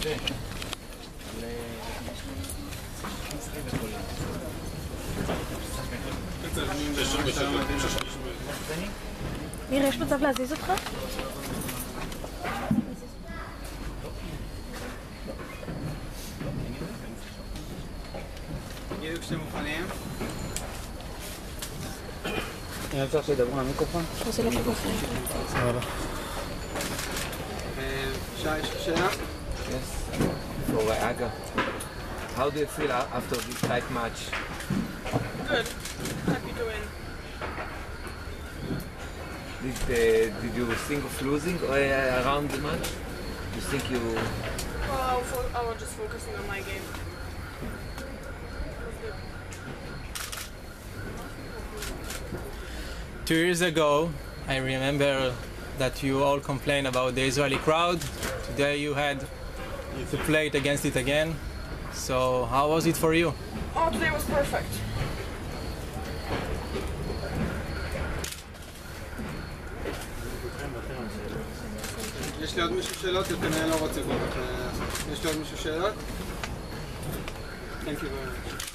נראה, יש מצב להזיז אותך? תגידו כשאתם מוכנים. אני רוצה שידברו למיקרופון? זה לא מיקרופון. סבבה. שי, יש לך שאלה? Yes. For Aga, how do you feel after this tight match? Good. Happy to win. Did you think of losing around the match? You think you? Well, I was just focusing on my game. It was good. 2 years ago, I remember that you all complained about the Israeli crowd. Today you had to play it against it again. So how was it for you? Oh, today was perfect. יש לי עוד מישהו שאלות? כנראה לא רוצה כבר. יש לי עוד מישהו שאלות? Thank you very much.